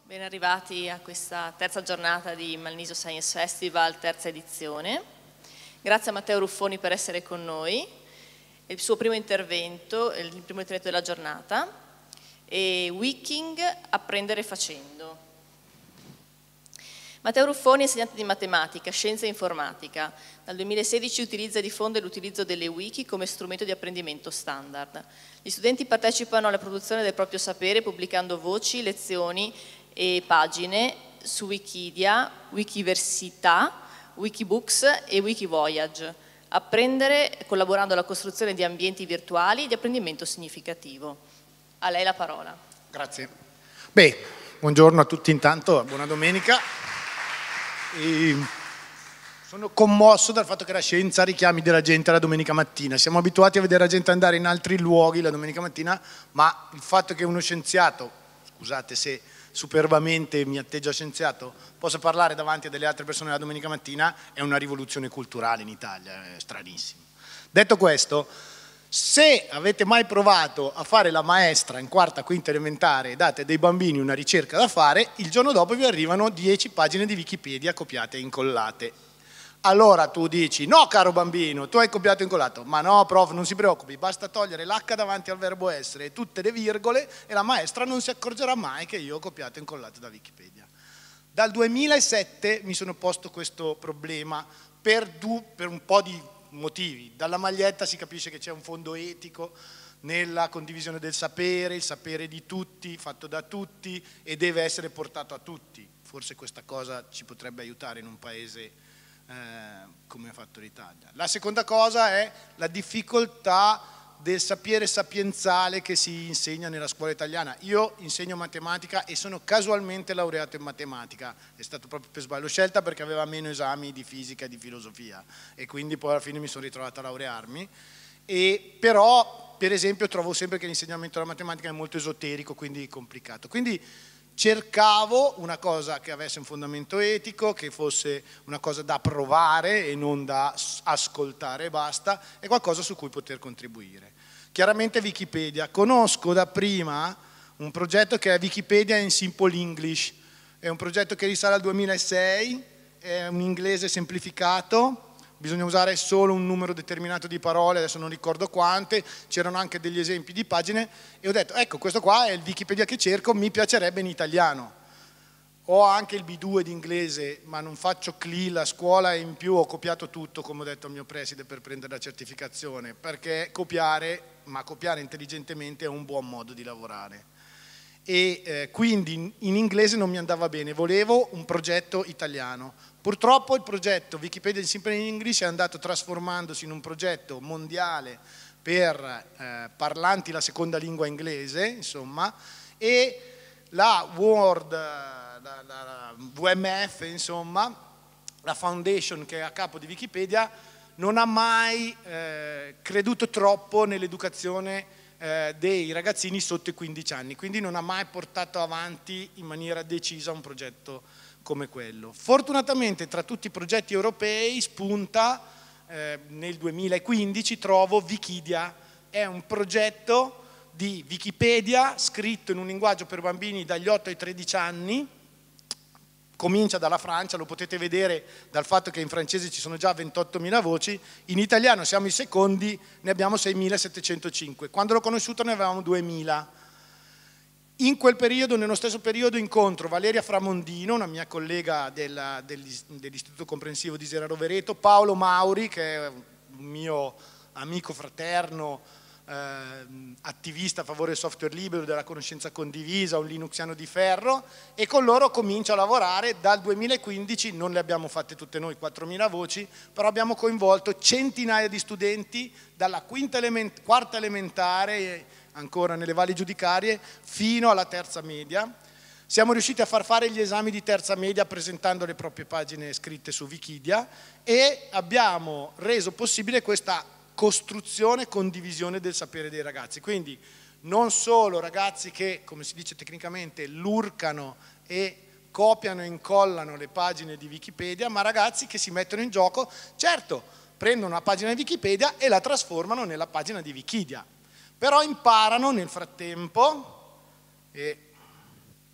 Ben arrivati a questa terza giornata di Malniso Science Festival, terza edizione. Grazie a Matteo Ruffoni per essere con noi. È il suo primo intervento, il primo intervento della giornata. E Wiking, apprendere facendo. Matteo Ruffoni è insegnante di matematica, scienza e informatica. Dal 2016 utilizza e diffonde l'utilizzo delle wiki come strumento di apprendimento standard. Gli studenti partecipano alla produzione del proprio sapere pubblicando voci, lezioni e pagine su Wikidia, Wikiversità, Wikibooks e Wikivoyage. Apprendere collaborando alla costruzione di ambienti virtuali di apprendimento significativo. A lei la parola. Grazie. Beh, buongiorno a tutti intanto, buona domenica. Sono commosso dal fatto che la scienza richiami della gente la domenica mattina. Siamo abituati a vedere la gente andare in altri luoghi la domenica mattina, ma il fatto che uno scienziato, scusate se superbamente mi atteggia scienziato, possa parlare davanti a delle altre persone la domenica mattina è una rivoluzione culturale in Italia, è stranissimo. Detto questo, se avete mai provato a fare la maestra in quarta, quinta elementare e date a dei bambini una ricerca da fare, il giorno dopo vi arrivano 10 pagine di Wikipedia copiate e incollate. Allora tu dici, no caro bambino, tu hai copiato e incollato, ma no prof, non si preoccupi, basta togliere l'H davanti al verbo essere e tutte le virgole e la maestra non si accorgerà mai che io ho copiato e incollato da Wikipedia. Dal 2007 mi sono posto questo problema per un po' di motivi. Dalla maglietta si capisce che c'è un fondo etico nella condivisione del sapere, il sapere di tutti, fatto da tutti e deve essere portato a tutti. Forse questa cosa ci potrebbe aiutare in un paese come ha fatto l'Italia. La seconda cosa è la difficoltà del sapere sapienzale che si insegna nella scuola italiana. Io insegno matematica e sono casualmente laureato in matematica, è stato proprio per sbaglio, l'ho scelta perché aveva meno esami di fisica e di filosofia e quindi poi alla fine mi sono ritrovato a laurearmi, però per esempio trovo sempre che l'insegnamento della matematica è molto esoterico, quindi complicato. Quindi cercavo una cosa che avesse un fondamento etico, che fosse una cosa da provare e non da ascoltare e basta, e qualcosa su cui poter contribuire. Chiaramente Wikipedia. Conosco da prima un progetto che è Wikipedia in Simple English, è un progetto che risale al 2006, è un inglese semplificato, bisogna usare solo un numero determinato di parole, adesso non ricordo quante, c'erano anche degli esempi di pagine e ho detto ecco questo qua è il Wikipedia che cerco, mi piacerebbe in italiano. Ho anche il B2 di inglese ma non faccio CLI la scuola e in più ho copiato tutto come ho detto al mio preside per prendere la certificazione perché copiare, ma copiare intelligentemente è un buon modo di lavorare. E quindi in inglese non mi andava bene, volevo un progetto italiano. Purtroppo il progetto Wikipedia in Simple English è andato trasformandosi in un progetto mondiale per parlanti la seconda lingua inglese, insomma, e la WMF, insomma, la foundation che è a capo di Wikipedia, non ha mai creduto troppo nell'educazione dei ragazzini sotto i 15 anni, quindi non ha mai portato avanti in maniera decisa un progetto come quello. Fortunatamente tra tutti i progetti europei spunta nel 2015 trovo Wikidia, è un progetto di Wikipedia scritto in un linguaggio per bambini dagli 8 ai 13 anni, comincia dalla Francia, lo potete vedere dal fatto che in francese ci sono già 28.000 voci, in italiano siamo i secondi, ne abbiamo 6.705, quando l'ho conosciuto ne avevamo 2.000. In quel periodo, nello stesso periodo, incontro Valeria Framondino, una mia collega dell'Istituto Comprensivo di Serra Rovereto, Paolo Mauri, che è un mio amico fraterno, attivista a favore del software libero, della conoscenza condivisa, un linuxiano di ferro, e con loro comincio a lavorare. Dal 2015 non le abbiamo fatte tutte noi 4.000 voci, però abbiamo coinvolto centinaia di studenti dalla quarta elementare, ancora nelle valli giudicarie, fino alla terza media. Siamo riusciti a far fare gli esami di terza media presentando le proprie pagine scritte su Wikidia e abbiamo reso possibile questa costruzione e condivisione del sapere dei ragazzi. Quindi non solo ragazzi che, come si dice tecnicamente, lurcano e copiano e incollano le pagine di Wikipedia, ma ragazzi che si mettono in gioco, certo, prendono una pagina di Wikipedia e la trasformano nella pagina di Wikidia, però imparano nel frattempo e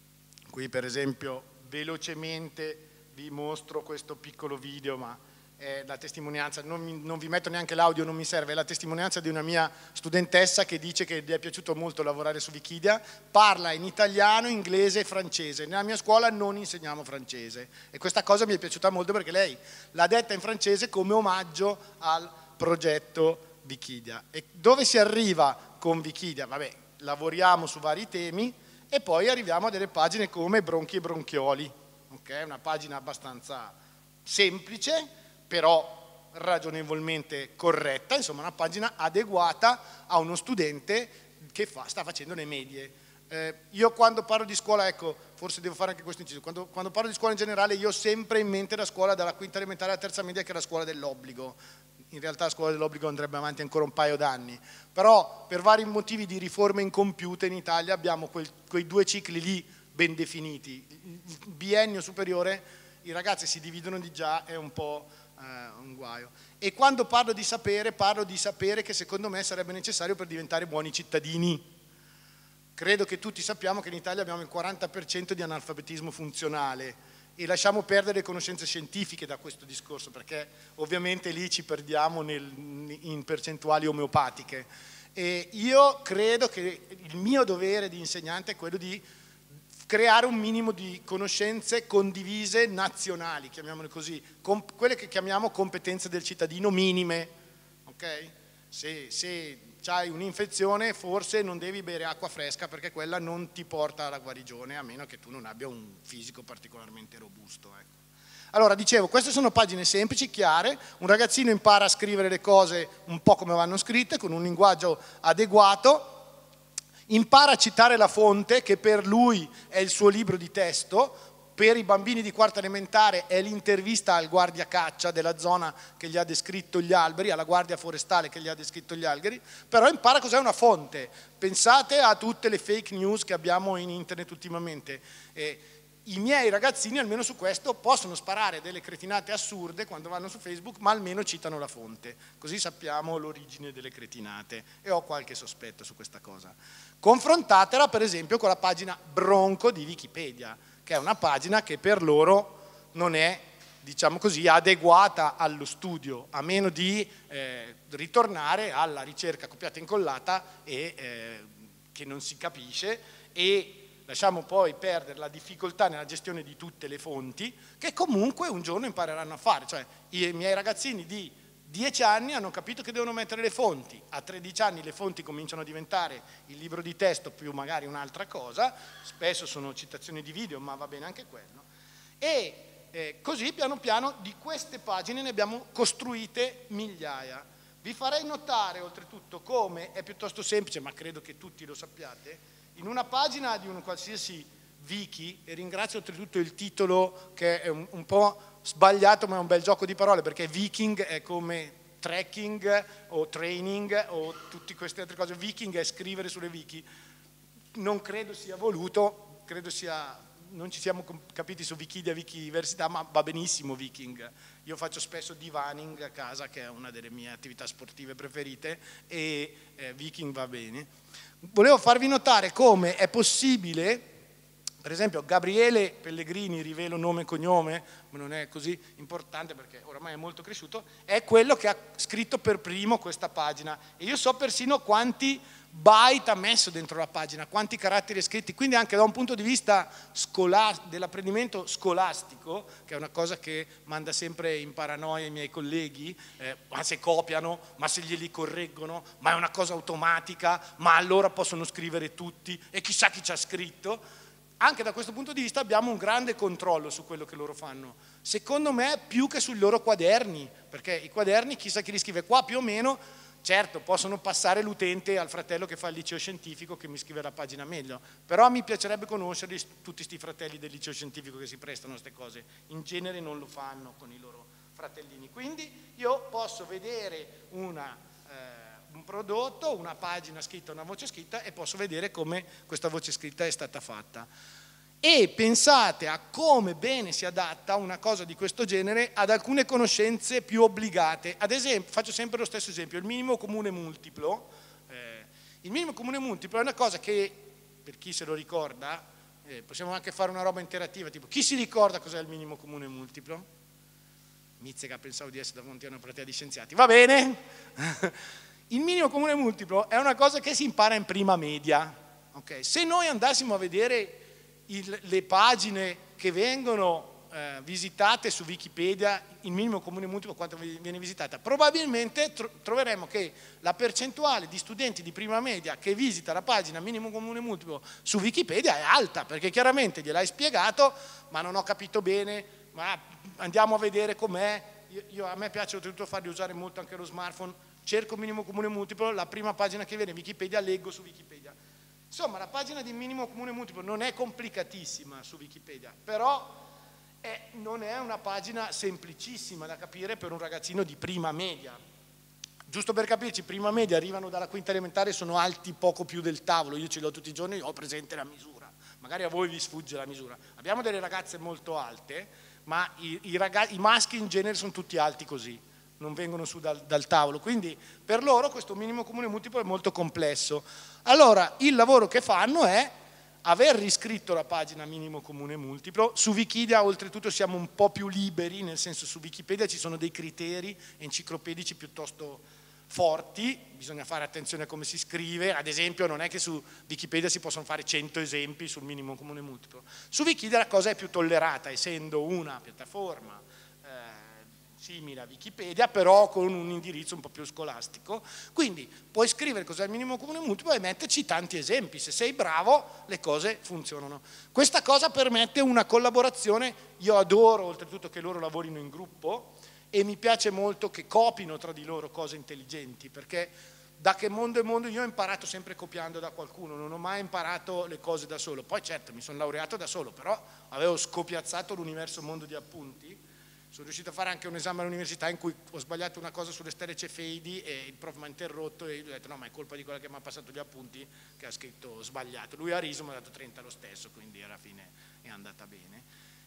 Qui per esempio velocemente vi mostro questo piccolo video, ma è la testimonianza, non vi metto neanche l'audio, non mi serve, è la testimonianza di una mia studentessa che dice che gli è piaciuto molto lavorare su Wikidia, parla in italiano, inglese e francese. Nella mia scuola non insegniamo francese e questa cosa mi è piaciuta molto perché lei l'ha detta in francese come omaggio al progetto Wikidia. E dove si arriva con Wikidia? Vabbè, lavoriamo su vari temi e poi arriviamo a delle pagine come Bronchi e Bronchioli, okay? Una pagina abbastanza semplice, però ragionevolmente corretta, insomma una pagina adeguata a uno studente che sta facendo le medie. Io quando parlo di scuola, ecco, forse devo fare anche questo inciso, quando parlo di scuola in generale io ho sempre in mente la scuola dalla quinta elementare alla terza media, che è la scuola dell'obbligo. In realtà la scuola dell'obbligo andrebbe avanti ancora un paio d'anni, però per vari motivi di riforme incompiute in Italia abbiamo quei 2 cicli lì ben definiti. Il biennio superiore, i ragazzi si dividono di già, è un po' un guaio. E quando parlo di sapere che secondo me sarebbe necessario per diventare buoni cittadini. Credo che tutti sappiamo che in Italia abbiamo il 40% di analfabetismo funzionale e lasciamo perdere le conoscenze scientifiche da questo discorso, perché ovviamente lì ci perdiamo in percentuali omeopatiche. E io credo che il mio dovere di insegnante è quello di creare un minimo di conoscenze condivise nazionali, chiamiamole così, quelle che chiamiamo competenze del cittadino minime, ok? Se hai un'infezione forse non devi bere acqua fresca perché quella non ti porta alla guarigione, a meno che tu non abbia un fisico particolarmente robusto, ecco. Allora, dicevo, queste sono pagine semplici, chiare, un ragazzino impara a scrivere le cose un po' come vanno scritte, con un linguaggio adeguato, impara a citare la fonte, che per lui è il suo libro di testo, per i bambini di quarta elementare è l'intervista al guardia caccia della zona che gli ha descritto gli alberi, alla guardia forestale che gli ha descritto gli alberi, però impara cos'è una fonte. Pensate a tutte le fake news che abbiamo in internet ultimamente. I miei ragazzini almeno su questo possono sparare delle cretinate assurde quando vanno su Facebook, ma almeno citano la fonte, così sappiamo l'origine delle cretinate, e ho qualche sospetto su questa cosa. Confrontatela per esempio con la pagina Bronco di Wikipedia, che è una pagina che per loro non è, diciamo così, adeguata allo studio, a meno di ritornare alla ricerca copiata e incollata e che non si capisce, e lasciamo poi perdere la difficoltà nella gestione di tutte le fonti, che comunque un giorno impareranno a fare. Cioè, i miei ragazzini di 10 anni hanno capito che devono mettere le fonti, a 13 anni le fonti cominciano a diventare il libro di testo più magari un'altra cosa, spesso sono citazioni di video, ma va bene anche quello, e così piano piano di queste pagine ne abbiamo costruite migliaia. Vi farei notare oltretutto come è piuttosto semplice, ma credo che tutti lo sappiate, in una pagina di un qualsiasi wiki, e ringrazio oltretutto il titolo che è un po' sbagliato ma è un bel gioco di parole, perché viking è come trekking o training o tutte queste altre cose, viking è scrivere sulle wiki, non credo sia voluto, credo sia, non ci siamo capiti su Wikidia, Wikiversità, ma va benissimo viking. Io faccio spesso divaning a casa, che è una delle mie attività sportive preferite, e viking va bene. Volevo farvi notare come è possibile, per esempio Gabriele Pellegrini, rivelo nome e cognome, ma non è così importante perché oramai è molto cresciuto, è quello che ha scritto per primo questa pagina, e io so persino quanti byte ha messo dentro la pagina, quanti caratteri scritti, quindi anche da un punto di vista dell'apprendimento scolastico, che è una cosa che manda sempre in paranoia i miei colleghi, ma se copiano, ma se glieli correggono, ma è una cosa automatica, ma allora possono scrivere tutti e chissà chi ci ha scritto. Anche da questo punto di vista abbiamo un grande controllo su quello che loro fanno, secondo me più che sui loro quaderni, perché i quaderni chissà chi li scrive qua più o meno. Certo, possono passare l'utente al fratello che fa il liceo scientifico che mi scrive la pagina meglio, però mi piacerebbe conoscerli tutti questi fratelli del liceo scientifico che si prestano a queste cose. In genere non lo fanno con i loro fratellini. Quindi io posso vedere un prodotto, una pagina scritta, una voce scritta, e posso vedere come questa voce scritta è stata fatta. E pensate a come bene si adatta una cosa di questo genere ad alcune conoscenze più obbligate. Ad esempio, faccio sempre lo stesso esempio, il minimo comune multiplo. Il minimo comune multiplo è una cosa che, per chi se lo ricorda, possiamo anche fare una roba interattiva, tipo chi si ricorda cos'è il minimo comune multiplo? Mizzica, pensavo di essere davanti a una platea di scienziati, va bene? Il minimo comune multiplo è una cosa che si impara in prima media, okay? Se noi andassimo a vedere le pagine che vengono visitate su Wikipedia, il minimo comune multiplo quanto viene visitata, probabilmente troveremo che la percentuale di studenti di prima media che visita la pagina minimo comune multiplo su Wikipedia è alta, perché chiaramente gliel'hai spiegato, ma non ho capito bene, ma andiamo a vedere com'è. A me piace oltretutto fargli usare molto anche lo smartphone, cerco minimo comune multiplo, la prima pagina che viene Wikipedia, leggo su Wikipedia. Insomma, la pagina di minimo comune multiplo non è complicatissima su Wikipedia, però non è una pagina semplicissima da capire per un ragazzino di prima media. Giusto per capirci, prima media arrivano dalla quinta elementare, sono alti poco più del tavolo, io ce l'ho tutti i giorni, ho presente la misura, magari a voi vi sfugge la misura. Abbiamo delle ragazze molto alte, ma i maschi in genere sono tutti alti così, non vengono su dal tavolo, quindi per loro questo minimo comune multiplo è molto complesso. Allora il lavoro che fanno è aver riscritto la pagina minimo comune multiplo. Su Wikipedia oltretutto siamo un po' più liberi, nel senso su Wikipedia ci sono dei criteri enciclopedici piuttosto forti, bisogna fare attenzione a come si scrive, ad esempio non è che su Wikipedia si possono fare 100 esempi sul minimo comune multiplo. Su Wikipedia la cosa è più tollerata, essendo una piattaforma simile a Wikipedia, però con un indirizzo un po' più scolastico, quindi puoi scrivere cos'è il minimo comune multiplo e metterci tanti esempi, se sei bravo le cose funzionano. Questa cosa permette una collaborazione, io adoro oltretutto che loro lavorino in gruppo e mi piace molto che copino tra di loro cose intelligenti, perché da che mondo è mondo io ho imparato sempre copiando da qualcuno, non ho mai imparato le cose da solo, poi certo mi sono laureato da solo, però avevo scopiazzato l'universo mondo di appunti. Sono riuscito a fare anche un esame all'università in cui ho sbagliato una cosa sulle stelle cefeidi e il prof mi ha interrotto e io gli ho detto no, ma è colpa di quella che mi ha passato gli appunti che ha scritto sbagliato. Lui ha riso, mi ha dato 30 lo stesso, quindi alla fine è andata bene.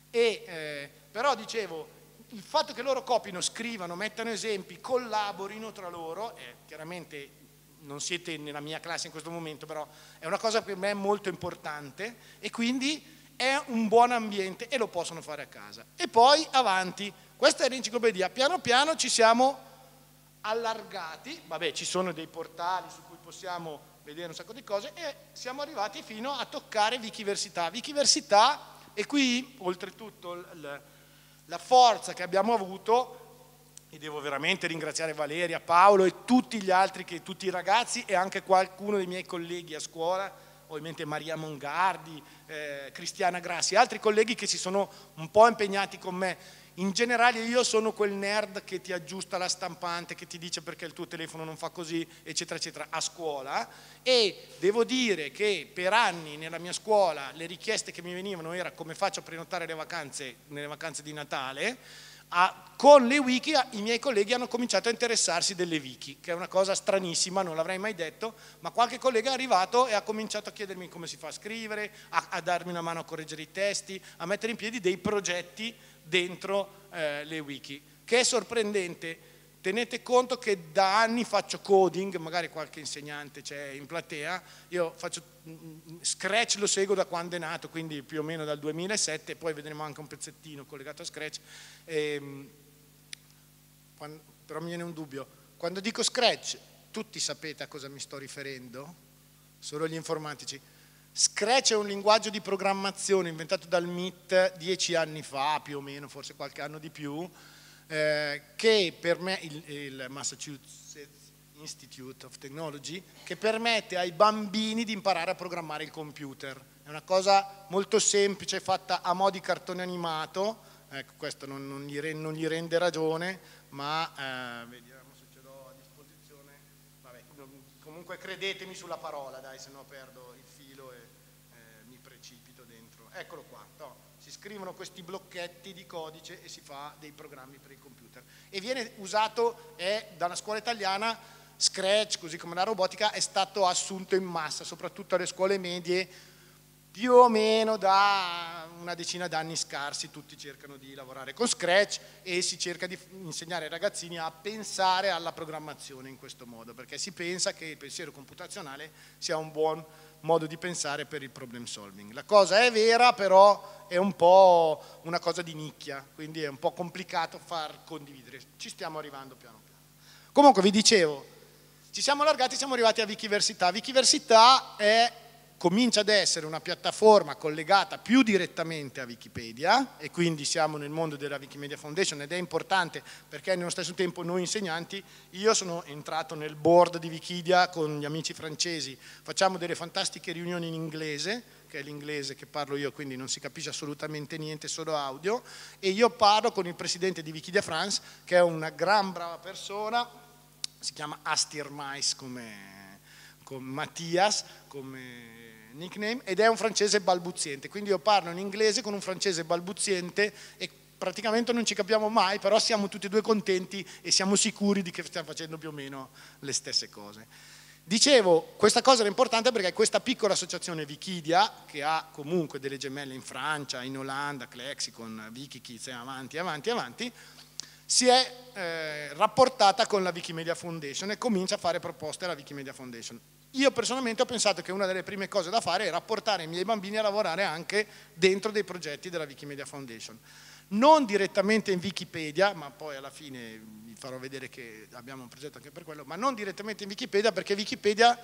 Però dicevo, il fatto che loro copino, scrivano, mettano esempi, collaborino tra loro, chiaramente non siete nella mia classe in questo momento, però è una cosa per me molto importante e quindi è un buon ambiente e lo possono fare a casa. E poi avanti, questa è l'enciclopedia, piano piano ci siamo allargati, vabbè ci sono dei portali su cui possiamo vedere un sacco di cose e siamo arrivati fino a toccare Wikiversità. Wikiversità, e qui oltretutto la forza che abbiamo avuto, e devo veramente ringraziare Valeria, Paolo e tutti gli altri, tutti i ragazzi e anche qualcuno dei miei colleghi a scuola, ovviamente Maria Mongardi, Cristiana Grassi, altri colleghi che si sono un po' impegnati con me. In generale io sono quel nerd che ti aggiusta la stampante, che ti dice perché il tuo telefono non fa così, eccetera, eccetera, a scuola, e devo dire che per anni nella mia scuola le richieste che mi venivano era come faccio a prenotare le vacanze nelle vacanze di Natale. Con le wiki i miei colleghi hanno cominciato a interessarsi delle wiki, che è una cosa stranissima, non l'avrei mai detto, ma qualche collega è arrivato e ha cominciato a chiedermi come si fa a scrivere, a darmi una mano a correggere i testi, a mettere in piedi dei progetti dentro le wiki, che è sorprendente. Tenete conto che da anni faccio coding, magari qualche insegnante c'è in platea, io faccio Scratch, lo seguo da quando è nato, quindi più o meno dal 2007, poi vedremo anche un pezzettino collegato a Scratch, però mi viene un dubbio, quando dico Scratch tutti sapete a cosa mi sto riferendo? Solo gli informatici. Scratch è un linguaggio di programmazione inventato dal MIT 10 anni fa, più o meno, forse qualche anno di più, che per me il Massachusetts Institute of Technology, che permette ai bambini di imparare a programmare il computer. È una cosa molto semplice, fatta a mo' di cartone animato, ecco, questo non gli rende ragione, ma vediamo se ce l'ho a disposizione. Vabbè, comunque credetemi sulla parola, dai, se no perdo il filo e mi precipito dentro. Eccolo qua, no. Si scrivono questi blocchetti di codice e si fa dei programmi per il computer. E viene usato, dalla scuola italiana, Scratch, così come la robotica, è stato assunto in massa, soprattutto alle scuole medie, più o meno da una decina d'anni scarsi, tutti cercano di lavorare con Scratch e si cerca di insegnare ai ragazzini a pensare alla programmazione in questo modo, perché si pensa che il pensiero computazionale sia un buon modo di pensare per il problem solving. La cosa è vera, però è un po' una cosa di nicchia, quindi è un po' complicato far condividere. Ci stiamo arrivando piano piano. Comunque vi dicevo, ci siamo allargati, siamo arrivati a Wikiversità. Wikiversità comincia ad essere una piattaforma collegata più direttamente a Wikipedia, e quindi siamo nel mondo della Wikimedia Foundation, ed è importante perché nello stesso tempo noi insegnanti, io sono entrato nel board di Wikidia con gli amici francesi, facciamo delle fantastiche riunioni in inglese, che è l'inglese che parlo io, quindi non si capisce assolutamente niente, solo audio, e io parlo con il presidente di Wikidia France, che è una gran brava persona, si chiama Astir Mais come Mattias, come nickname, ed è un francese balbuziente, quindi io parlo in inglese con un francese balbuziente e praticamente non ci capiamo mai, però siamo tutti e due contenti e siamo sicuri di che stiamo facendo più o meno le stesse cose. Dicevo, questa cosa era importante perché questa piccola associazione Wikidia, che ha comunque delle gemelle in Francia, in Olanda, Clexicon, Wikikids e avanti, si è rapportata con la Wikimedia Foundation e comincia a fare proposte alla Wikimedia Foundation. Io personalmente ho pensato che una delle prime cose da fare era portare i miei bambini a lavorare anche dentro dei progetti della Wikimedia Foundation. Non direttamente in Wikipedia, ma poi alla fine vi farò vedere che abbiamo un progetto anche per quello, ma non direttamente in Wikipedia, perché Wikipedia,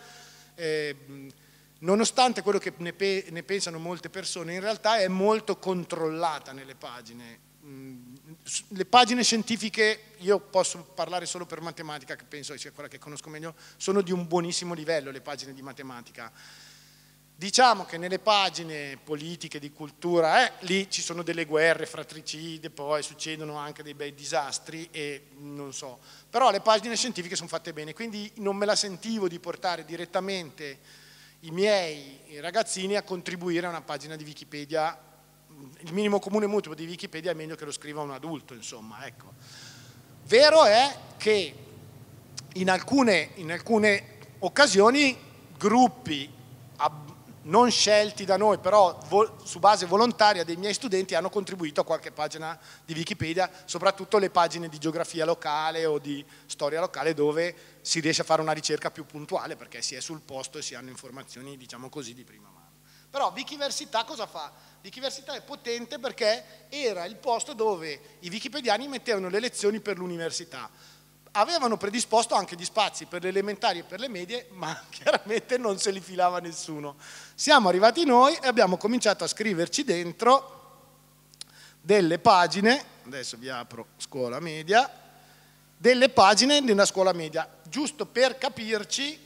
nonostante quello che ne pensano molte persone, in realtà è molto controllata nelle pagine. Le pagine scientifiche, io posso parlare solo per matematica, che penso sia quella che conosco meglio, sono di un buonissimo livello le pagine di matematica. Diciamo che nelle pagine politiche, di cultura, lì ci sono delle guerre fratricide, poi succedono anche dei bei disastri e non so, però le pagine scientifiche sono fatte bene, quindi non me la sentivo di portare direttamente i miei ragazzini a contribuire a una pagina di Wikipedia. Il minimo comune mutuo di Wikipedia è meglio che lo scriva un adulto, insomma, ecco. Vero è che in alcune occasioni gruppi non scelti da noi, però su base volontaria dei miei studenti hanno contribuito a qualche pagina di Wikipedia, soprattutto le pagine di geografia locale o di storia locale, dove si riesce a fare una ricerca più puntuale perché si è sul posto e si hanno informazioni, diciamo così, di prima mano. Però Wikiversità cosa fa? Wikiversità è potente perché era il posto dove i wikipediani mettevano le lezioni per l'università. Avevano predisposto anche gli spazi per le elementari e per le medie, ma chiaramente non se li filava nessuno. Siamo arrivati noi e abbiamo cominciato a scriverci dentro delle pagine, adesso vi apro scuola media, delle pagine nella scuola media, giusto per capirci.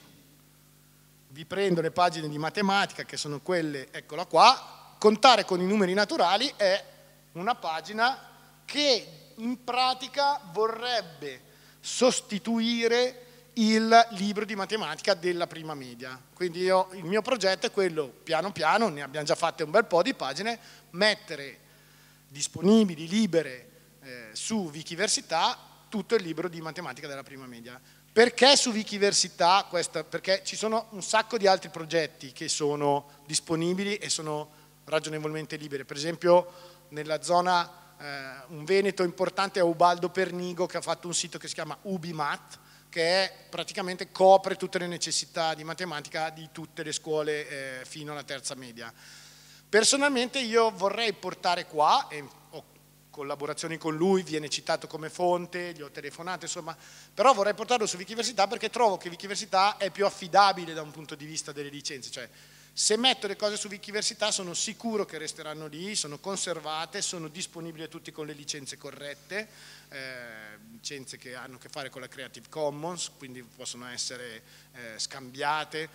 Vi prendo le pagine di matematica, che sono quelle, eccola qua. Contare con i numeri naturali è una pagina che in pratica vorrebbe sostituire il libro di matematica della prima media. Quindi il mio progetto è quello, piano piano, ne abbiamo già fatte un bel po' di pagine, mettere disponibili, libere, su Wikiversità tutto il libro di matematica della prima media. Perché su Wikiversità? Perché ci sono un sacco di altri progetti che sono disponibili e sono ragionevolmente liberi. Per esempio nella zona, un veneto importante è Ubaldo Pernigo, che ha fatto un sito che si chiama Ubimat, che praticamente copre tutte le necessità di matematica di tutte le scuole fino alla terza media. Personalmente io vorrei portare qua, e ho collaborazioni con lui, viene citato come fonte, gli ho telefonato, insomma, però vorrei portarlo su Wikiversità perché trovo che Wikiversità è più affidabile da un punto di vista delle licenze, cioè se metto le cose su Wikiversità sono sicuro che resteranno lì, sono conservate, sono disponibili a tutti con le licenze corrette, licenze che hanno a che fare con la Creative Commons, quindi possono essere scambiate.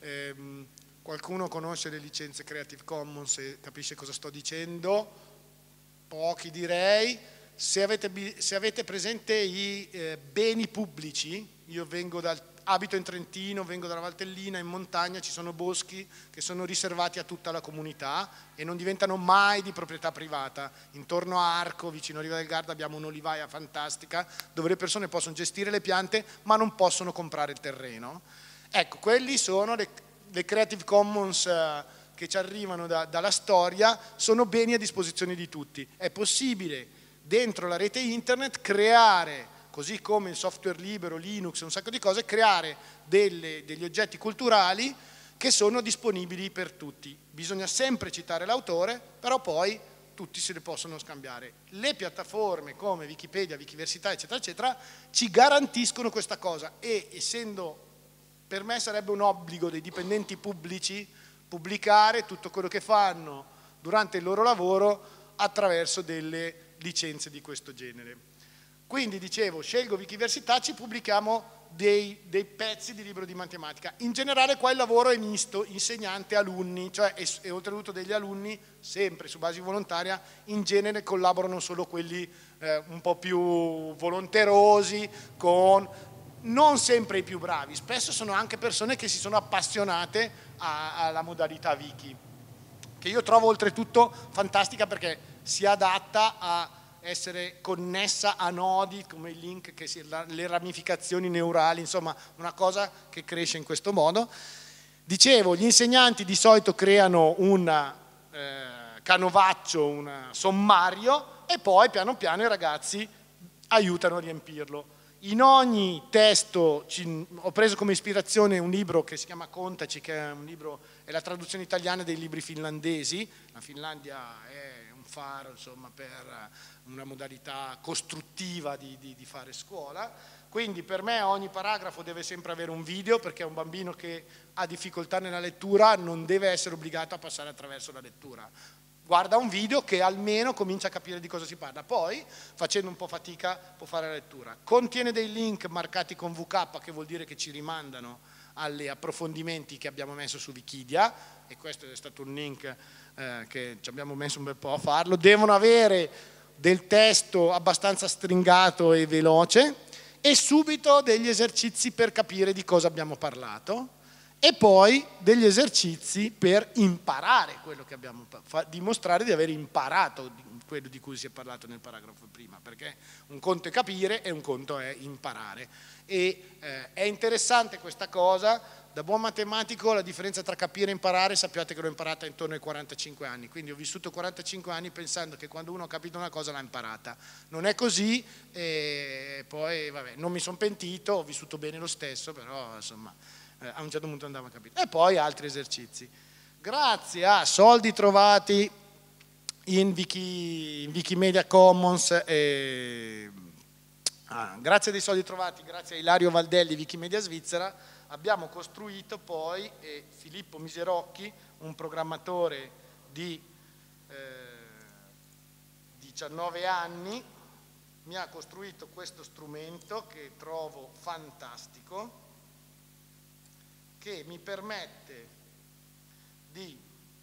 Qualcuno conosce le licenze Creative Commons e capisce cosa sto dicendo? Pochi direi. Se avete presente i beni pubblici, io abito in Trentino, vengo dalla Valtellina, in montagna ci sono boschi che sono riservati a tutta la comunità e non diventano mai di proprietà privata. Intorno a Arco, vicino a Riva del Garda, abbiamo un'olivaia fantastica dove le persone possono gestire le piante ma non possono comprare il terreno. Ecco, quelli sono le Creative Commons che ci arrivano dalla storia, sono beni a disposizione di tutti. È possibile dentro la rete internet creare, così come il software libero, Linux, un sacco di cose, creare degli oggetti culturali che sono disponibili per tutti. Bisogna sempre citare l'autore, però poi tutti se le possono scambiare. Le piattaforme come Wikipedia, Wikiversità, eccetera, eccetera, ci garantiscono questa cosa e essendo, per me sarebbe un obbligo dei dipendenti pubblici pubblicare tutto quello che fanno durante il loro lavoro attraverso delle licenze di questo genere. Quindi dicevo, scelgo Wikiversità, ci pubblichiamo dei pezzi di libro di matematica. In generale qua il lavoro è misto, insegnante, alunni, cioè e oltretutto degli alunni, sempre su base volontaria, in genere collaborano solo quelli un po' più volonterosi, con non sempre i più bravi, spesso sono anche persone che si sono appassionate alla modalità wiki, che io trovo oltretutto fantastica perché si adatta a essere connessa a nodi come il link, le ramificazioni neurali, insomma una cosa che cresce in questo modo. Dicevo, gli insegnanti di solito creano un canovaccio, un sommario e poi piano piano i ragazzi aiutano a riempirlo. In ogni testo ho preso come ispirazione un libro che si chiama Contaci, che è la traduzione italiana dei libri finlandesi. La Finlandia è un faro, insomma, per una modalità costruttiva di fare scuola. Quindi per me ogni paragrafo deve sempre avere un video, perché un bambino che ha difficoltà nella lettura non deve essere obbligato a passare attraverso la lettura. Guarda un video che almeno comincia a capire di cosa si parla, poi facendo un po' fatica può fare la lettura. Contiene dei link marcati con VK, che vuol dire che ci rimandano agli approfondimenti che abbiamo messo su Wikidia, e questo è stato un link che ci abbiamo messo un bel po' a farlo. Devono avere del testo abbastanza stringato e veloce e subito degli esercizi per capire di cosa abbiamo parlato, e poi degli esercizi per imparare quello che abbiamo dimostrare di aver imparato quello di cui si è parlato nel paragrafo prima, perché un conto è capire e un conto è imparare. E è interessante questa cosa. Da buon matematico la differenza tra capire e imparare sappiate che l'ho imparata intorno ai 45 anni, quindi ho vissuto 45 anni pensando che quando uno ha capito una cosa l'ha imparata. Non è così, e poi vabbè, non mi sono pentito, ho vissuto bene lo stesso, però insomma a un certo punto andava a capire. E poi altri esercizi. Grazie a soldi trovati in Wikimedia Commons, grazie dei soldi trovati, grazie a Ilario Valdelli, Wikimedia Svizzera, abbiamo costruito poi, e Filippo Miserocchi, un programmatore di 19 anni, mi ha costruito questo strumento che trovo fantastico, che mi permette di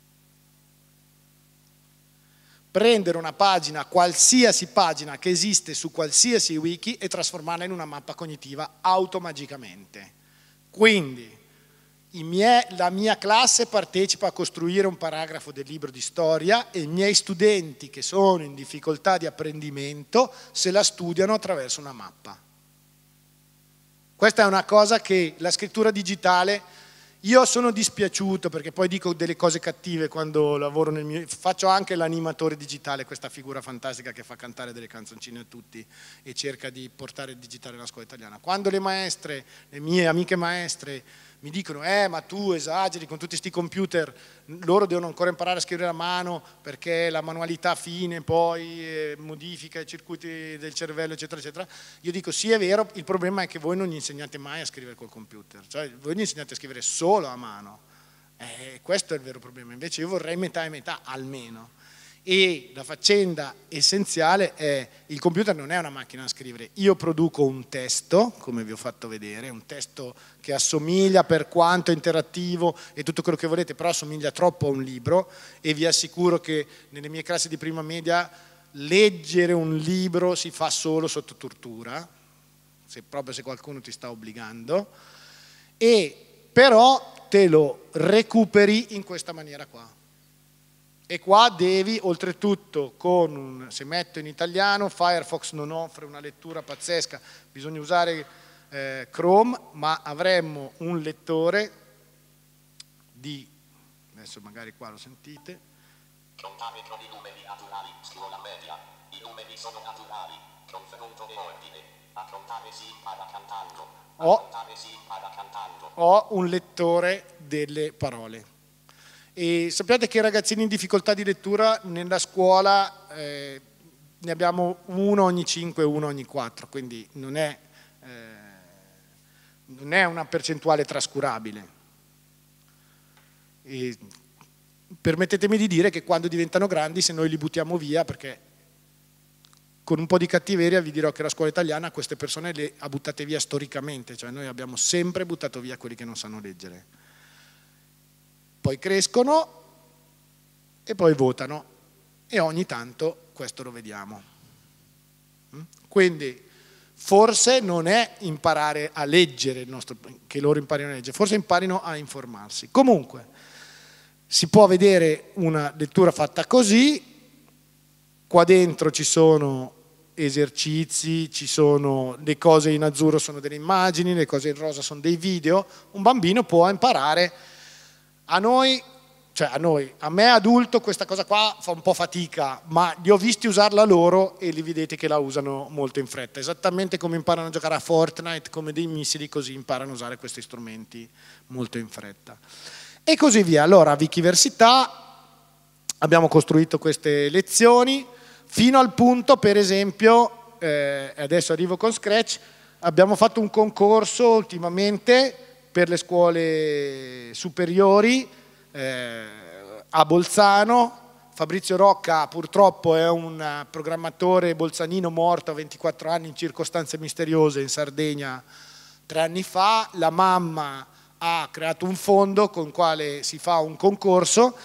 prendere una pagina, qualsiasi pagina che esiste su qualsiasi wiki, e trasformarla in una mappa cognitiva automagicamente. Quindi la mia classe partecipa a costruire un paragrafo del libro di storia e i miei studenti che sono in difficoltà di apprendimento se la studiano attraverso una mappa. Questa è una cosa che la scrittura digitale, io sono dispiaciuto perché poi dico delle cose cattive quando lavoro faccio anche l'animatore digitale, questa figura fantastica che fa cantare delle canzoncine a tutti e cerca di portare il digitale alla scuola italiana. Quando le maestre, le mie amiche maestre mi dicono ma tu esageri con tutti questi computer, loro devono ancora imparare a scrivere a mano perché la manualità fine poi modifica i circuiti del cervello eccetera eccetera, io dico sì è vero, il problema è che voi non gli insegnate mai a scrivere col computer, cioè voi gli insegnate a scrivere solo a mano, questo è il vero problema, invece io vorrei metà e metà almeno. E la faccenda essenziale è il computer non è una macchina da scrivere, io produco un testo, come vi ho fatto vedere, un testo che assomiglia per quanto interattivo e tutto quello che volete, però assomiglia troppo a un libro, e vi assicuro che nelle mie classi di prima media leggere un libro si fa solo sotto tortura, proprio se qualcuno ti sta obbligando, e però te lo recuperi in questa maniera qua. E qua devi, oltretutto, se metto in italiano, Firefox non offre una lettura pazzesca, bisogna usare Chrome, ma avremmo un lettore adesso magari qua lo sentite. Contare con i numeri naturali, scuola media, i numeri sono naturali, confronto e ordine, a contare si impara cantando. ho un lettore delle parole. E sappiate che i ragazzini in difficoltà di lettura nella scuola ne abbiamo uno ogni 5, uno ogni 4, quindi non è una percentuale trascurabile. E permettetemi di dire che quando diventano grandi, se noi li buttiamo via, perché con un po' di cattiveria vi dirò che la scuola italiana queste persone le ha buttate via storicamente, cioè noi abbiamo sempre buttato via quelli che non sanno leggere. Poi crescono e poi votano e ogni tanto questo lo vediamo. Quindi forse non è imparare a leggere che loro imparino a leggere, forse imparino a informarsi. Comunque si può vedere una lettura fatta così, qua dentro ci sono esercizi, ci sono le cose in azzurro sono delle immagini, le cose in rosa sono dei video, un bambino può imparare. A me adulto questa cosa qua fa un po' fatica, ma li ho visti usarla loro e li vedete che la usano molto in fretta, esattamente come imparano a giocare a Fortnite, come dei missili, così imparano a usare questi strumenti molto in fretta. E così via. Allora, a Wikiversità abbiamo costruito queste lezioni, fino al punto, per esempio, adesso arrivo con Scratch, abbiamo fatto un concorso ultimamente per le scuole superiori a Bolzano. Fabrizio Rocca purtroppo è un programmatore bolzanino morto a 24 anni in circostanze misteriose in Sardegna 3 anni fa. La mamma ha creato un fondo con il quale si fa un concorso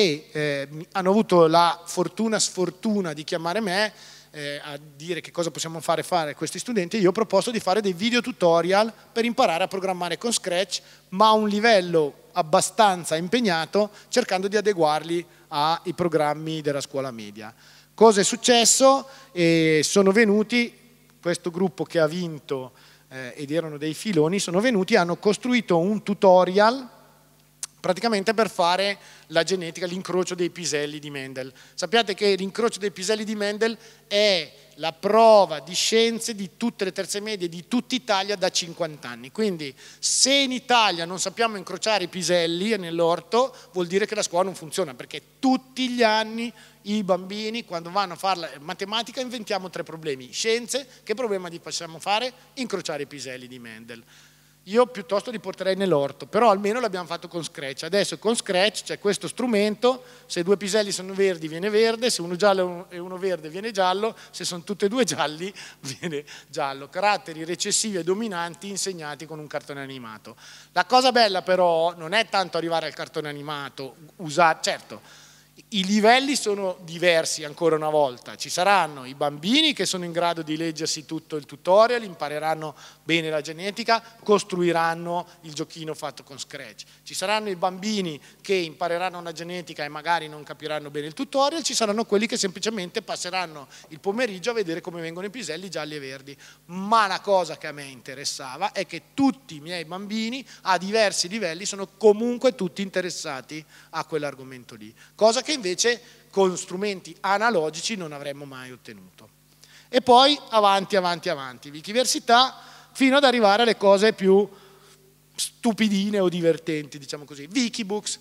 e hanno avuto la sfortuna di chiamare me a dire che cosa possiamo fare a questi studenti. Io ho proposto di fare dei video tutorial per imparare a programmare con Scratch, ma a un livello abbastanza impegnato, cercando di adeguarli ai programmi della scuola media. Cosa è successo? Sono venuti, questo gruppo che ha vinto ed erano dei filoni, sono venuti e hanno costruito un tutorial praticamente per fare la genetica, l'incrocio dei piselli di Mendel. Sappiate che l'incrocio dei piselli di Mendel è la prova di scienze di tutte le terze medie di tutta Italia da 50 anni. Quindi se in Italia non sappiamo incrociare i piselli nell'orto, vuol dire che la scuola non funziona, perché tutti gli anni i bambini quando vanno a fare la matematica inventiamo 3 problemi. Scienze, che problema possiamo fare? Incrociare i piselli di Mendel. Io piuttosto li porterei nell'orto, però almeno l'abbiamo fatto con Scratch. Adesso con Scratch c'è questo strumento, se 2 piselli sono verdi viene verde, se uno giallo e uno verde viene giallo, se sono tutti e 2 gialli viene giallo. Caratteri recessivi e dominanti insegnati con un cartone animato. La cosa bella però non è tanto arrivare al cartone animato, certo, i livelli sono diversi ancora una volta, ci saranno i bambini che sono in grado di leggersi tutto il tutorial, impareranno bene la genetica, costruiranno il giochino fatto con Scratch, ci saranno i bambini che impareranno la genetica e magari non capiranno bene il tutorial, ci saranno quelli che semplicemente passeranno il pomeriggio a vedere come vengono i piselli gialli e verdi, ma la cosa che a me interessava è che tutti i miei bambini a diversi livelli sono comunque tutti interessati a quell'argomento lì, cosa che invece con strumenti analogici non avremmo mai ottenuto. E poi avanti, Wikiversità, fino ad arrivare alle cose più stupidine o divertenti, diciamo così. Wikibooks,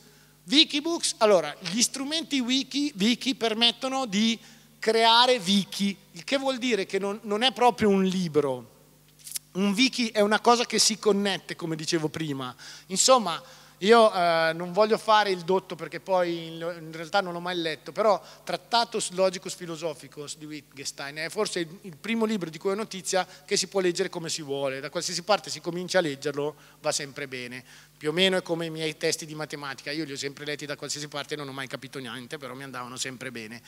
allora, gli strumenti wiki permettono di creare wiki, il che vuol dire che non è proprio un libro. Un wiki è una cosa che si connette, come dicevo prima. Insomma, io non voglio fare il dotto perché poi in realtà non l'ho mai letto, però Tractatus Logicus Philosophicus di Wittgenstein è forse il primo libro di cui ho notizia che si può leggere come si vuole, da qualsiasi parte si comincia a leggerlo va sempre bene, più o meno è come i miei testi di matematica, io li ho sempre letti da qualsiasi parte e non ho mai capito niente, però mi andavano sempre bene.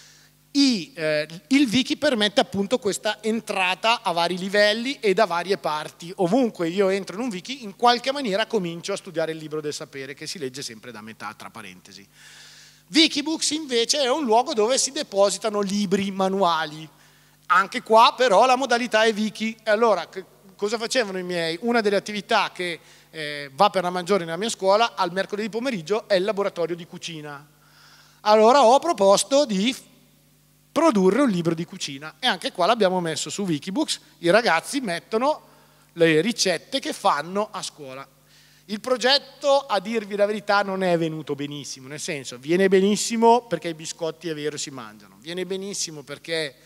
Il wiki permette appunto questa entrata a vari livelli e da varie parti. Ovunque io entro in un wiki, in qualche maniera comincio a studiare il libro del sapere, che si legge sempre da metà, tra parentesi. Wikibooks invece è un luogo dove si depositano libri, manuali. Anche qua però la modalità è wiki. E allora cosa facevano i miei? Una delle attività che va per la maggiore nella mia scuola al mercoledì pomeriggio è il laboratorio di cucina. Allora ho proposto di produrre un libro di cucina e anche qua l'abbiamo messo su Wikibooks, i ragazzi mettono le ricette che fanno a scuola. Il progetto, a dirvi la verità, non è venuto benissimo, nel senso, viene benissimo perché i biscotti, è vero, si mangiano, viene benissimo perché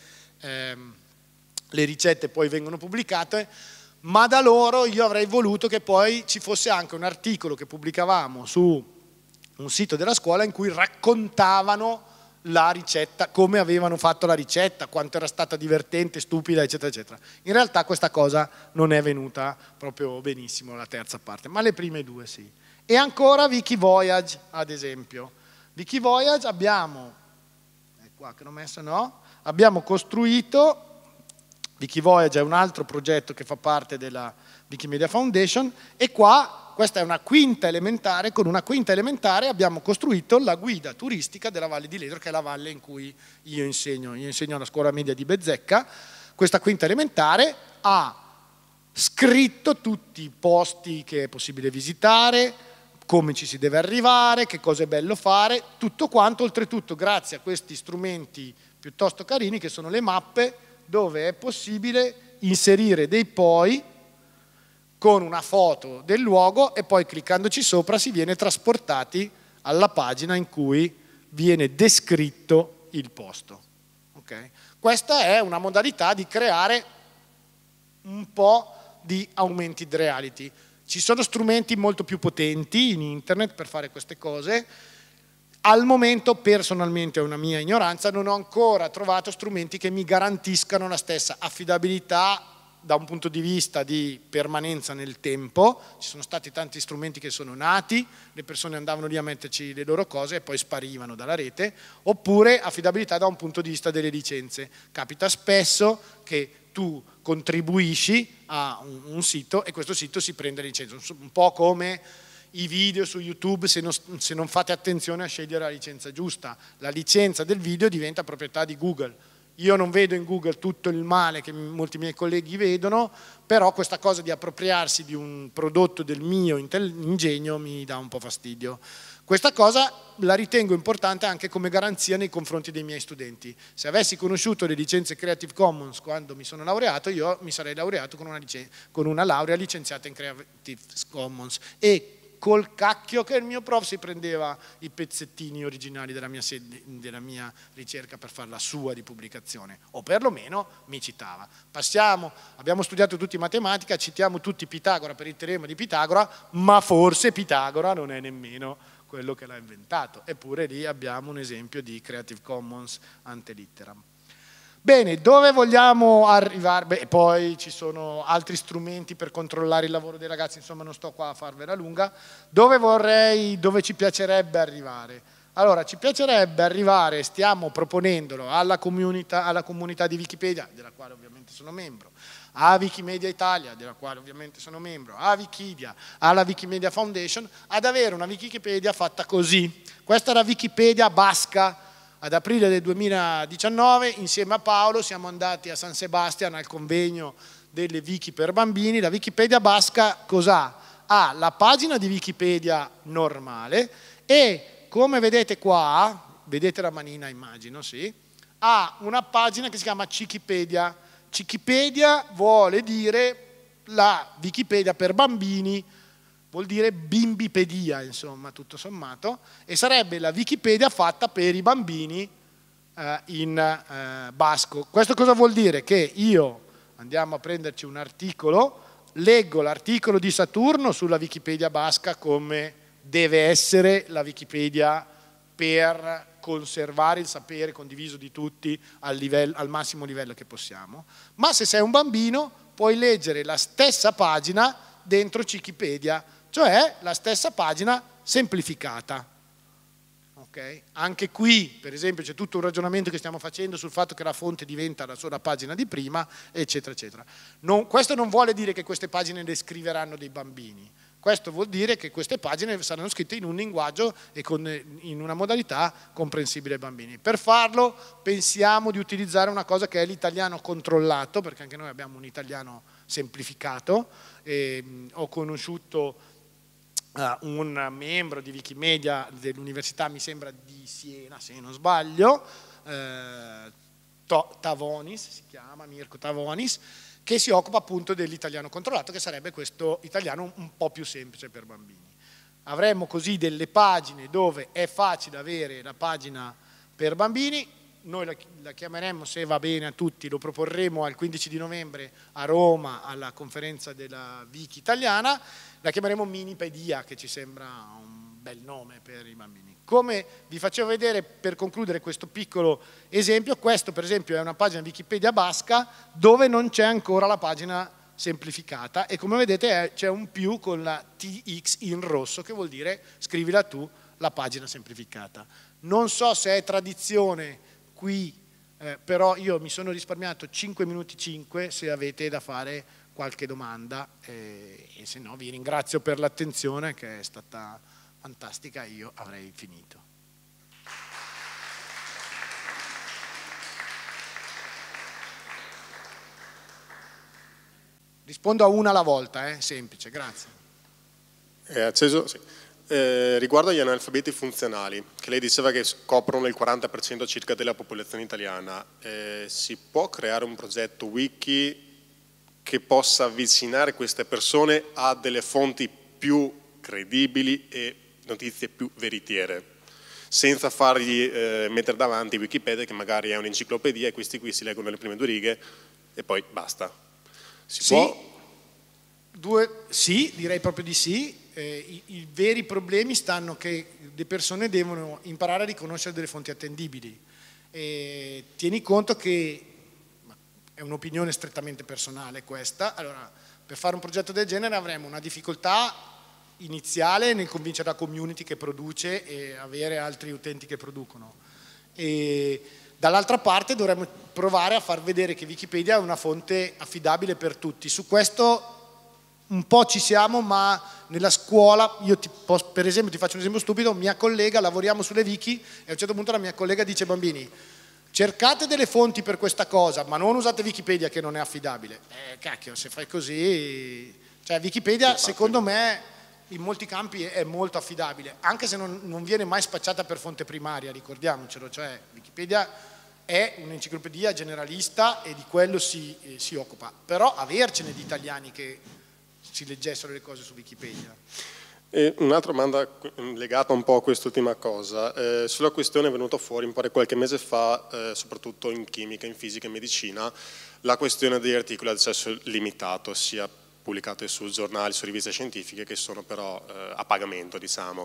le ricette poi vengono pubblicate, ma da loro io avrei voluto che poi ci fosse anche un articolo che pubblicavamo su un sito della scuola in cui raccontavano la ricetta, come avevano fatto la ricetta, quanto era stata divertente, stupida, eccetera, eccetera. In realtà questa cosa non è venuta proprio benissimo, la terza parte, ma le prime due sì. E ancora Wikivoyage, ad esempio. Wikivoyage abbiamo, è qua che l'ho messo, no? Abbiamo costruito, Wikivoyage è un altro progetto che fa parte della Wikimedia Foundation, e qua, questa è una quinta elementare, con una quinta elementare abbiamo costruito la guida turistica della Valle di Ledro, che è la valle in cui io insegno alla scuola media di Bezzecca. Questa quinta elementare ha scritto tutti i posti che è possibile visitare, come ci si deve arrivare, che cosa è bello fare, tutto quanto, oltretutto grazie a questi strumenti piuttosto carini che sono le mappe, dove è possibile inserire dei poi con una foto del luogo e poi cliccandoci sopra si viene trasportati alla pagina in cui viene descritto il posto. Okay? Questa è una modalità di creare un po' di augmented reality. Ci sono strumenti molto più potenti in internet per fare queste cose. Al momento, personalmente, è una mia ignoranza, non ho ancora trovato strumenti che mi garantiscano la stessa affidabilità da un punto di vista di permanenza nel tempo. Ci sono stati tanti strumenti che sono nati, le persone andavano lì a metterci le loro cose e poi sparivano dalla rete, oppure affidabilità da un punto di vista delle licenze. Capita spesso che tu contribuisci a un sito e questo sito si prende licenza, un po' come i video su YouTube, se non fate attenzione a scegliere la licenza giusta, la licenza del video diventa proprietà di Google. Io non vedo in Google tutto il male che molti miei colleghi vedono, però questa cosa di appropriarsi di un prodotto del mio ingegno mi dà un po' fastidio. Questa cosa la ritengo importante anche come garanzia nei confronti dei miei studenti. Se avessi conosciuto le licenze Creative Commons quando mi sono laureato, io mi sarei laureato con una laurea licenziata in Creative Commons e col cacchio che il mio prof si prendeva i pezzettini originali della mia ricerca per fare la sua di pubblicazione, o perlomeno mi citava. Abbiamo studiato tutti matematica, citiamo tutti Pitagora per il teorema di Pitagora, ma forse Pitagora non è nemmeno quello che l'ha inventato, eppure lì abbiamo un esempio di Creative Commons ante litteram. Bene, dove vogliamo arrivare? Beh, poi ci sono altri strumenti per controllare il lavoro dei ragazzi, insomma non sto qua a farvela lunga. Dove ci piacerebbe arrivare? Allora, ci piacerebbe arrivare, stiamo proponendolo alla comunità di Wikipedia, della quale ovviamente sono membro, a Wikimedia Italia, della quale ovviamente sono membro, a Wikidia, alla Wikimedia Foundation, ad avere una Wikipedia fatta così. Questa è la Wikipedia basca. Ad aprile del 2019 insieme a Paolo siamo andati a San Sebastian al convegno delle wiki per bambini. La Wikipedia basca cos'ha? Ha la pagina di Wikipedia normale e come vedete qua, vedete la manina immagino, sì, ha una pagina che si chiama Cikipedia. Cikipedia vuole dire la Wikipedia per bambini, vuol dire bimbipedia, insomma, tutto sommato, e sarebbe la Wikipedia fatta per i bambini in basco. Questo cosa vuol dire? Che io, andiamo a prenderci un articolo, leggo l'articolo di Saturno sulla Wikipedia basca come deve essere la Wikipedia per conservare il sapere condiviso di tutti al massimo livello che possiamo, ma se sei un bambino puoi leggere la stessa pagina dentro Cikipedia, cioè la stessa pagina semplificata. Okay? Anche qui, per esempio, c'è tutto un ragionamento che stiamo facendo sul fatto che la fonte diventa la sola pagina di prima, eccetera, eccetera. Questo non vuole dire che queste pagine le scriveranno dei bambini, questo vuol dire che queste pagine saranno scritte in un linguaggio e in una modalità comprensibile ai bambini. Per farlo pensiamo di utilizzare una cosa che è l'italiano controllato, perché anche noi abbiamo un italiano semplificato. Ho conosciuto un membro di Wikimedia dell'università, mi sembra di Siena se non sbaglio, Tavonis si chiama, Mirko Tavonis, che si occupa appunto dell'italiano controllato, che sarebbe questo italiano un po' più semplice per bambini. Avremmo così delle pagine dove è facile avere la pagina per bambini, noi la chiameremo, se va bene a tutti, lo proporremo al 15 di novembre a Roma alla conferenza della Wiki italiana, la chiameremo Minipedia, che ci sembra un bel nome per i bambini. Come vi facevo vedere per concludere questo piccolo esempio, questo per esempio è una pagina Wikipedia basca dove non c'è ancora la pagina semplificata e come vedete c'è un più con la TX in rosso che vuol dire scrivila tu la pagina semplificata. Non so se è tradizione qui, però io mi sono risparmiato 5 minuti 5 se avete da fare qualche domanda e se no vi ringrazio per l'attenzione che è stata fantastica, io avrei finito. Rispondo a una alla volta, semplice, grazie. È acceso? Sì. Riguardo agli analfabeti funzionali, che lei diceva che coprono il 40% circa della popolazione italiana, si può creare un progetto wiki che possa avvicinare queste persone a delle fonti più credibili e notizie più veritiere, senza fargli mettere davanti Wikipedia che magari è un'enciclopedia e questi qui si leggono le prime 2 righe e poi basta. Si può? Sì, direi proprio di sì. I veri problemi stanno che le persone devono imparare a riconoscere delle fonti attendibili. Tieni conto che, è un'opinione strettamente personale questa, allora per fare un progetto del genere avremo una difficoltà iniziale nel convincere la community che produce e avere altri utenti che producono. E dall'altra parte dovremmo provare a far vedere che Wikipedia è una fonte affidabile per tutti. Su questo un po' ci siamo, ma nella scuola, per esempio ti faccio un esempio stupido, mia collega, lavoriamo sulle wiki e a un certo punto la mia collega dice: bambini, cercate delle fonti per questa cosa, ma non usate Wikipedia che non è affidabile. Cacchio, se fai così... Cioè Wikipedia secondo me in molti campi è molto affidabile, anche se non viene mai spacciata per fonte primaria, ricordiamocelo, cioè Wikipedia è un'enciclopedia generalista e di quello si occupa, però avercene di italiani che si leggessero le cose su Wikipedia. E un'altra domanda legata un po' a quest'ultima cosa, sulla questione è venuta fuori un po' di qualche mese fa, soprattutto in chimica, in fisica e medicina, la questione degli articoli ad accesso limitato, sia pubblicati su giornali, su riviste scientifiche, che sono però a pagamento, diciamo.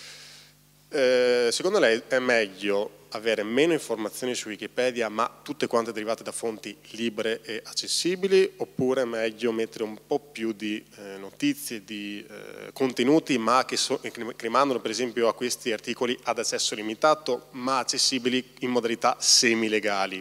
Secondo lei è meglio avere meno informazioni su Wikipedia ma tutte quante derivate da fonti libere e accessibili, oppure è meglio mettere un po' più di notizie, di contenuti ma che rimandano per esempio a questi articoli ad accesso limitato ma accessibili in modalità semi-legali?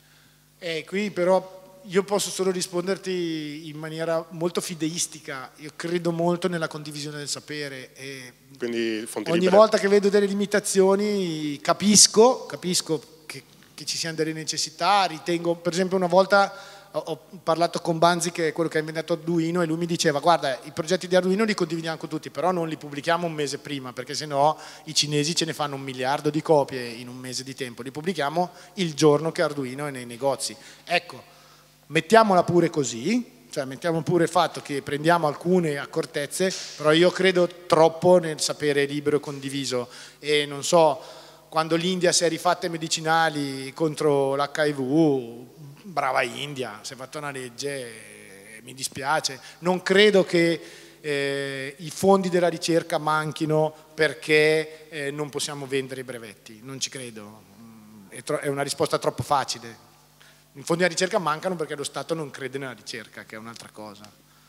Qui però io posso solo risponderti in maniera molto fideistica, io credo molto nella condivisione del sapere e quindi fonti ogni libere. Volta che vedo delle limitazioni capisco che ci siano delle necessità, ritengo, per esempio una volta ho parlato con Banzi che è quello che ha inventato Arduino e lui mi diceva: guarda, i progetti di Arduino li condividiamo con tutti, però non li pubblichiamo un mese prima perché sennò i cinesi ce ne fanno 1 miliardo di copie in un mese di tempo, li pubblichiamo il giorno che Arduino è nei negozi. Ecco, mettiamola pure così, cioè mettiamo pure il fatto che prendiamo alcune accortezze, però io credo troppo nel sapere libero e condiviso e non so, quando l'India si è rifatta i medicinali contro l'HIV, brava India, si è fatta una legge, mi dispiace, non credo che i fondi della ricerca manchino perché non possiamo vendere i brevetti, non ci credo, è una risposta troppo facile. I fondi della ricerca mancano perché lo Stato non crede nella ricerca, che è un'altra cosa.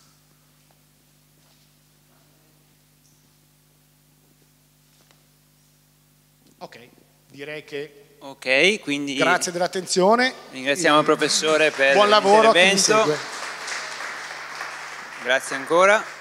Ok, direi che... Ok, quindi... Grazie dell'attenzione. Ringraziamo il professore per buon lavoro l'intervento. Grazie ancora.